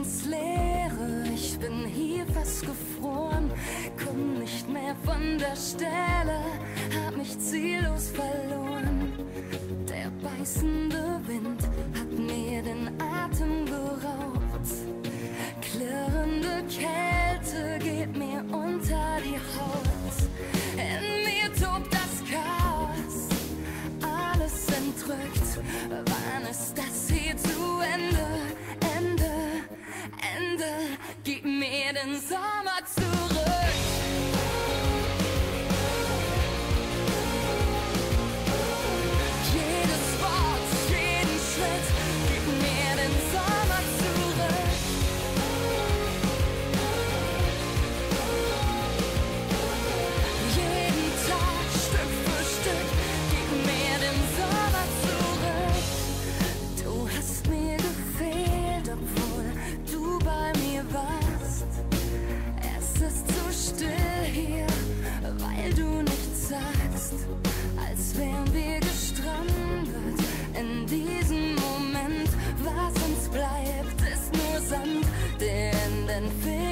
ins Leere. Ich bin hier fast gefroren, komm nicht mehr von der Stelle, hab mich ziellos verloren. Der beißende Wind hat mir den Atem geraubt. Klirrende Kälte geht mir unter die Haut. In mir tobt das Chaos, alles entrückt. Wann ist das hier zu Ende? Ende, Ende, gib mir den Sommer zurück. Jedes Wort, jeden Schritt, gib mir den Sommer zurück. Jeden Tag, Stück für Stück, gib mir den Sommer zurück. Du hast mir gefehlt, obwohl du bei mir warst. Es ist so still hier, weil du nichts sagst. Als wären wir gestrandet in diesem Moment. Was uns bleibt, ist nur Sand, der in den Fingern